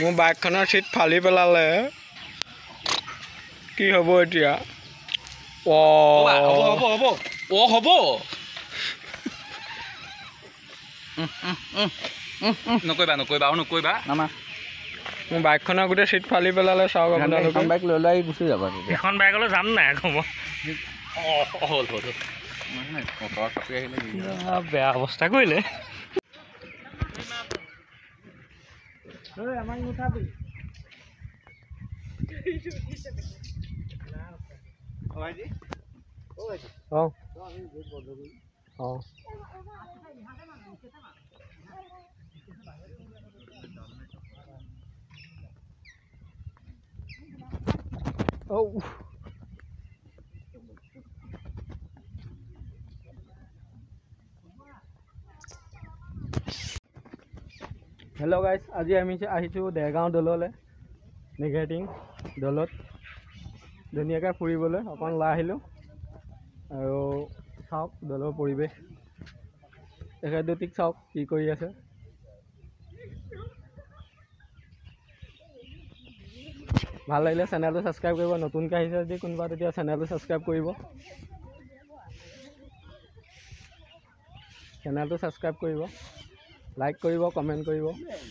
মোৰ বাইকখনৰ চিট ফালি পেলালে কি হ'ব এতিয়া হ'ব নকৰিবা নামা মোৰ বাইকখনৰ গোটেই চিট ফালি পেলালে চাওক আপোনালোকে বাইক লৈ লৈ গুচি যাব এখন বাইকলৈ যাম নাই আকৌ হ'ল বেয়া অৱস্থা কৰিলে আমাক নুঠাবি হেল্ল' গাইজ আজি আমি আহিছোঁ দেৰগাঁও দললৈ নিগেটিং দলত ধুনীয়াকৈ ফুৰিবলৈ অকণ ওলাই আহিলোঁ আৰু চাওক দলৰ পৰিৱেশ তেখেত দুটিক চাওক কি কৰি আছে ভাল লাগিলে চেনেলটো ছাবস্ক্ৰাইব কৰিব নতুনকৈ আহিছে যদি কোনোবা তেতিয়া চেনেলটো ছাবস্ক্ৰাইব কৰিব চেনেলটো ছাবস্ক্ৰাইব কৰিব লাইক কৰিব কমেণ্ট কৰিব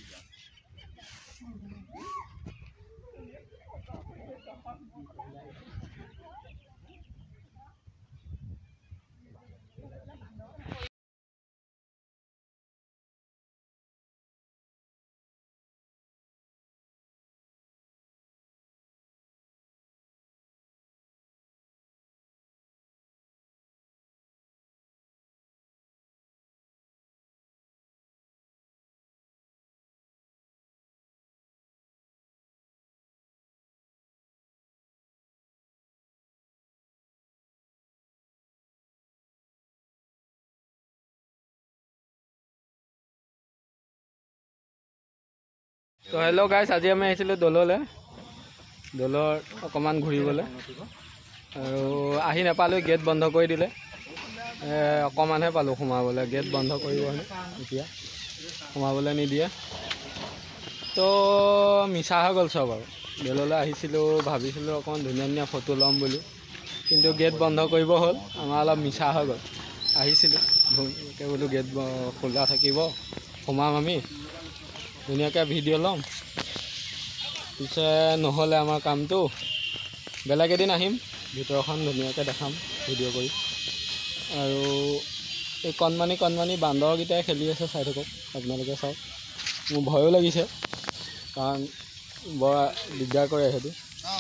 তো হেল্ল' গাইজ আজি আমি আহিছিলোঁ দললৈ দলৰ অকণমান ঘূৰিবলৈ আৰু আহি নাপালোঁ গেট বন্ধ কৰি দিলে অকণমানহে পালোঁ সোমাবলৈ গেট বন্ধ কৰিব এতিয়া সোমাবলৈ নিদিয়ে তো মিছা হৈ গ'ল চব আৰু দললৈ আহিছিলোঁ ভাবিছিলোঁ অকণমান ধুনীয়া ধুনীয়া ফটো ল'ম বুলি কিন্তু গেট বন্ধ কৰিব হ'ল আমাৰ অলপ মিছা হৈ গ'ল আহিছিলোঁ ধুনীয়াকৈ বোলো গেট খোলা থাকিব সোমাম আমি ধুনীয়াকৈ ভিডিঅ' ল'ম পিছে নহ'লে আমাৰ কামটো বেলেগ এদিন আহিম ভিতৰখন ধুনীয়াকৈ দেখাম ভিডিঅ' কৰি আৰু এই কণমানি বান্দৰকেইটাই খেলি আছে চাই থাকক আপোনালোকে চাওক মোৰ ভয়ো লাগিছে কাৰণ বৰ দিগদাৰ কৰে সেইটো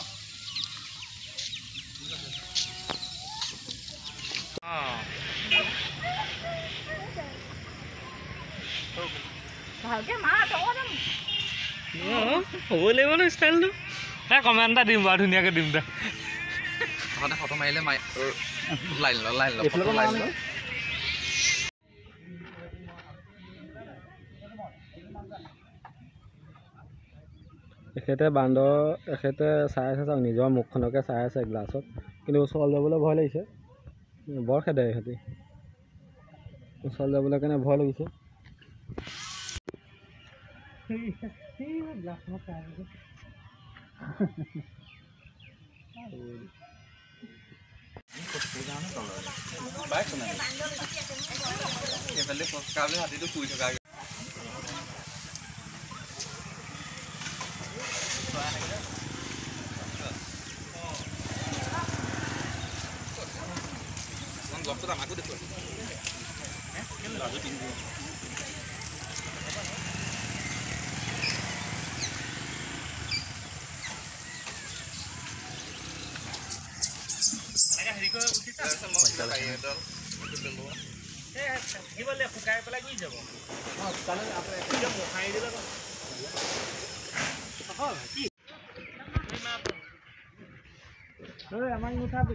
হ'ব লাগিব ন ষ্টাইলটো কমেণ্ট এটা দিম বাৰু ধুনীয়াকৈ দিম দে ফটো মাৰিলে এখেতে চাই আছে চাওক নিজৰ মুখখনকে চাই আছে গ্লাছত কিন্তু ওচৰত যাবলৈ ভয় লাগিছে বৰ খেদে ইহঁতি ওচৰত যাবলৈ কাৰণে ভয় লাগিছে হাতীটো শুই থকা আমাকো দেখুৱাই শুকাই পেলাই গুচি যাব আমাক নুঠাবি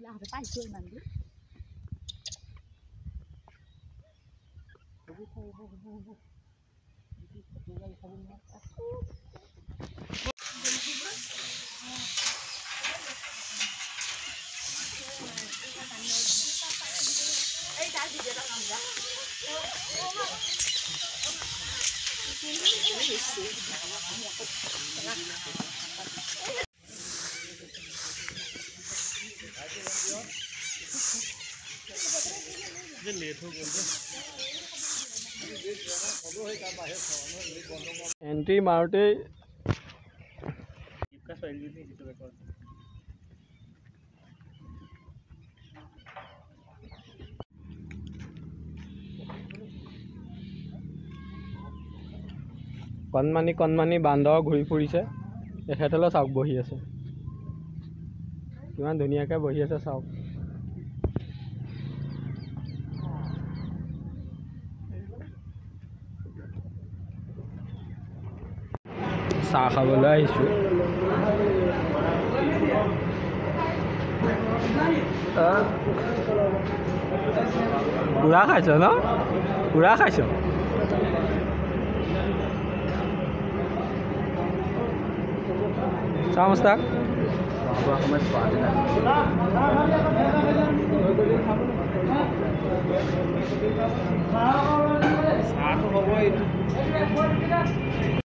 এণ্ট্ৰি মাৰোঁতেই কণমানি বান্দৰ ঘূৰি ফুৰিছে। এখেতলৈ চাওক বহি আছে, কিমান ধুনীয়াকৈ বহি আছে চাওক। চাহ খাবলৈ আহিছোঁ। পুৰা খাইছ ন? পুৰা খাইছ। চাহ মস্তাক চাহটো হ'বই।